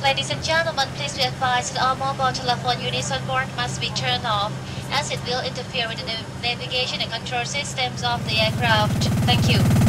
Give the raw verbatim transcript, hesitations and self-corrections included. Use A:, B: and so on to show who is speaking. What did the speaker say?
A: Ladies and gentlemen, please be advised that all mobile telephone units on board must be turned off, as it will interfere with the nav- navigation and control systems of the aircraft. Thank you.